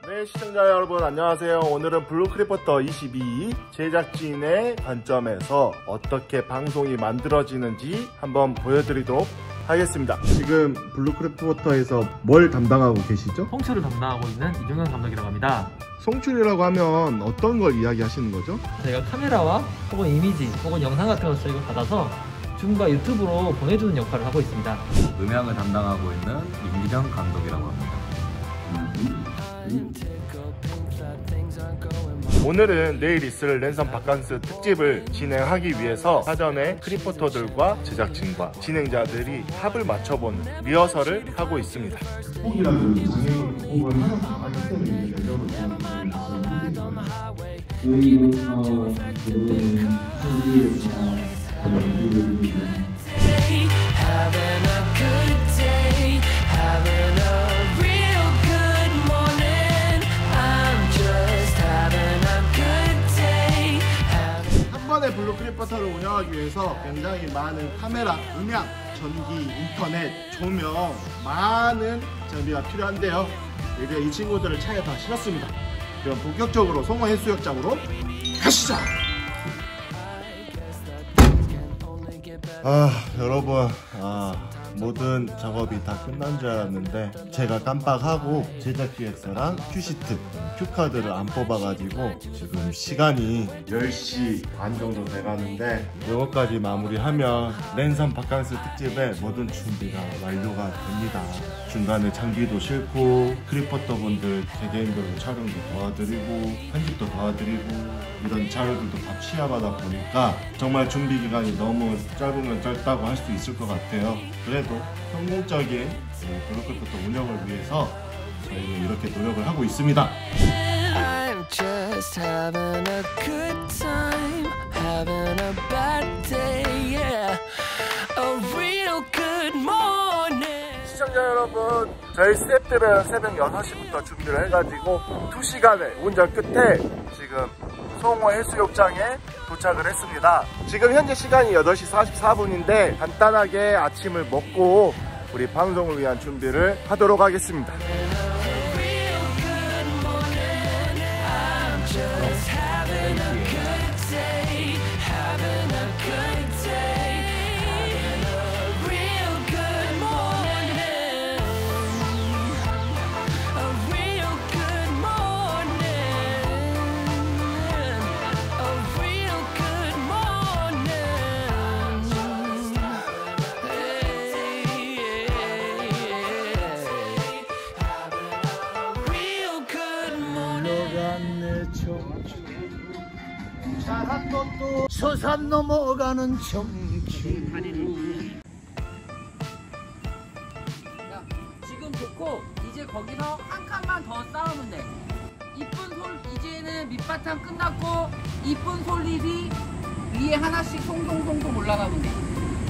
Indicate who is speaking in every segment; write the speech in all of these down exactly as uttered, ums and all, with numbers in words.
Speaker 1: 네, 시청자 여러분 안녕하세요. 오늘은 블루크리포터 이십이 제작진의 관점에서 어떻게 방송이 만들어지는지 한번 보여드리도록 하겠습니다. 지금 블루크리포터에서 뭘 담당하고 계시죠?
Speaker 2: 송출을 담당하고 있는 이종현 감독이라고 합니다.
Speaker 1: 송출이라고 하면 어떤 걸 이야기하시는 거죠?
Speaker 2: 저희가 카메라와 혹은 이미지 혹은 영상 같은 것을 저희가 받아서 줌과 유튜브로 보내주는 역할을 하고 있습니다.
Speaker 3: 음향을 담당하고 있는 임기정 감독이라고 합니다.
Speaker 1: 오늘은 내일 있을 랜선 바캉스 특집을 진행하기 위해서 사전에 크리포터들과 제작진과 진행자들이 합을 맞춰보는 리허설을 하고 있습니다. 곡이라는 장애곡을 하나씩 하기 때문에 결정을 저희는 어, 블루크리포터를 운영하기 위해서 굉장히 많은 카메라, 음향, 전기, 인터넷, 조명, 많은 장비가 필요한데요. 이제 이 친구들을 차에 다 실었습니다. 그럼 본격적으로 송어 해수욕장으로 가시죠. 아 여러분, 아 모든 작업이 다 끝난 줄 알았는데 제가 깜빡하고 제작 기획서랑 큐시트, 큐카드를 안 뽑아가지고 지금 시간이 열 시 반 정도 돼가는데 이것까지 마무리하면 랜선 바캉스 특집의 모든 준비가 완료가 됩니다. 중간에 장비도 싣고 크리포터 분들 개개인별로 촬영도 도와드리고 편집도 도와드리고 이런 자료들도 다 취합하다 보니까 정말 준비 기간이 너무 짧으면 짧다고 할 수 있을 것 같아요. 그래도 성공적인 블루크리포터 운영을 위해서 저희는 이렇게 노력을 하고 있습니다. I'm just having a good time, having a bad day, yeah. A real good morning. 시청자 여러분, 저희 스태프들은 새벽 여섯 시부터 준비를 해가지고 두 시간의 운전 끝에 지금 송어 해수욕장에 도착을 했습니다. 지금 현재 시간이 여덟 시 사십사 분인데 간단하게 아침을 먹고 우리 방송을 위한 준비를 하도록 하겠습니다.
Speaker 4: 서산 넘어가는 청춘.
Speaker 5: 지금 좋고 이제 거기서 한 칸만 더 쌓으면 돼. 이쁜 솔 이제는 밑바탕 끝났고 이쁜 솔잎이 위에 하나씩 송송송송 올라가면 돼.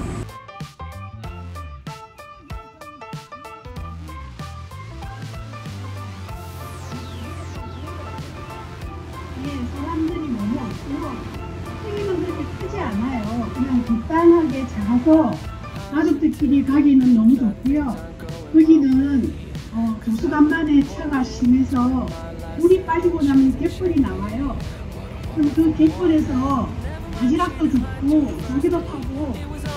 Speaker 6: 사람들이 너무 없고 크기는 그렇게 크지 않아요. 그냥 적당하게 작아서 가족들끼리 가기는 너무 좋고요. 거기는 어, 도수간만에 차가 심해서 물이 빠지고 나면 갯벌이 나와요. 그럼 그 갯벌에서 바지락도 줍고 조개도 타고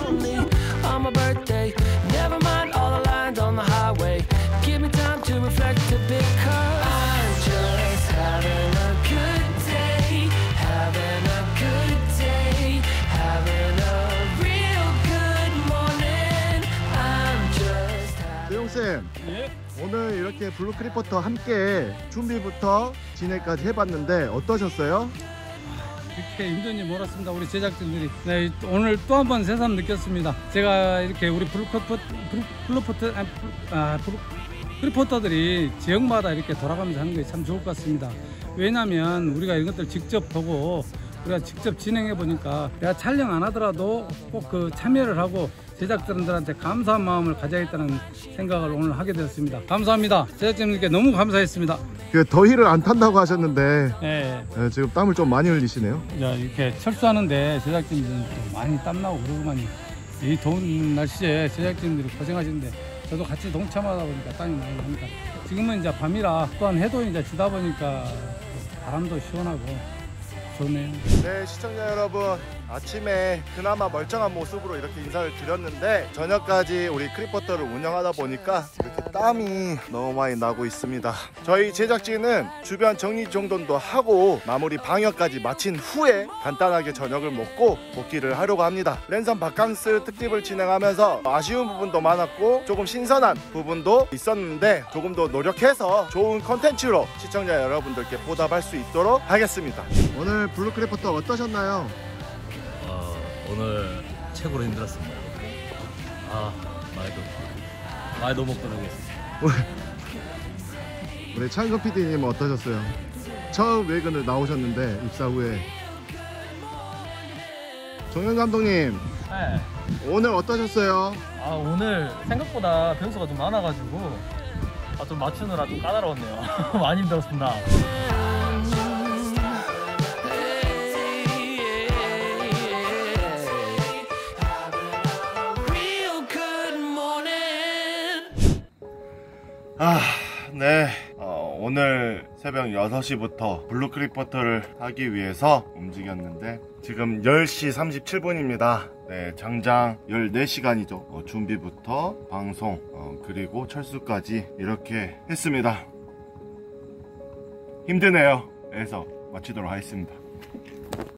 Speaker 1: 쌤, 예? 오늘 이렇게 블루크리포터 함께 준비부터 진행까지 해봤는데 어떠셨어요?
Speaker 7: 이렇게 힘든지 몰랐습니다. 우리 제작진들이. 네, 오늘 또 한 번 새삼 느꼈습니다. 제가 이렇게 우리 블루크리포터, 블루크리포터, 아, 블루크리포터들이 지역마다 이렇게 돌아가면서 하는 게 참 좋을 것 같습니다. 왜냐하면 우리가 이런 것들 직접 보고 우리가 직접 진행해 보니까 내가 촬영 안 하더라도 꼭 그 참여를 하고 제작진들한테 감사한 마음을 가져야겠다는 생각을 오늘 하게 되었습니다. 감사합니다. 제작진님께 너무 감사했습니다.
Speaker 1: 그 더위를 안 탄다고 하셨는데
Speaker 7: 네.
Speaker 1: 네, 지금 땀을 좀 많이 흘리시네요.
Speaker 7: 야, 이렇게 철수하는데 제작진들은 많이 땀나고 그러고만이 이 더운 날씨에 제작진들이 고생하시는데 저도 같이 동참하다 보니까 땀이 많이 납니다. 지금은 이제 밤이라 또한 해도 이제 지다 보니까 바람도 시원하고 좋네요.
Speaker 1: 네, 시청자 여러분, 아침에 그나마 멀쩡한 모습으로 이렇게 인사를 드렸는데 저녁까지 우리 크리포터를 운영하다 보니까 이렇게 땀이 너무 많이 나고 있습니다. 저희 제작진은 주변 정리정돈도 하고 마무리 방역까지 마친 후에 간단하게 저녁을 먹고 복귀를 하려고 합니다. 랜선 바캉스 특집을 진행하면서 아쉬운 부분도 많았고 조금 신선한 부분도 있었는데 조금 더 노력해서 좋은 컨텐츠로 시청자 여러분들께 보답할 수 있도록 하겠습니다. 오늘 블루 크리포터 어떠셨나요?
Speaker 3: 어, 오늘 최고로 힘들었습니다. 아, 말도 말도 못 꺼내겠습니다.
Speaker 1: 우리 창근 피디님 어떠셨어요? 처음 외근을 나오셨는데 입사 후에. 정현 감독님
Speaker 2: 네.
Speaker 1: 오늘 어떠셨어요?
Speaker 2: 아 오늘 생각보다 변수가 좀 많아가지고 아, 좀 맞추느라 좀 까다로웠네요. 많이 힘들었습니다.
Speaker 1: 아, 네. 어, 오늘 새벽 여섯 시부터 블루 크리포터를 하기 위해서 움직였는데 지금 열 시 삼십칠 분입니다. 네, 장장 열네 시간이죠. 어, 준비부터 방송 어, 그리고 철수까지 이렇게 했습니다. 힘드네요. 그래서 마치도록 하겠습니다.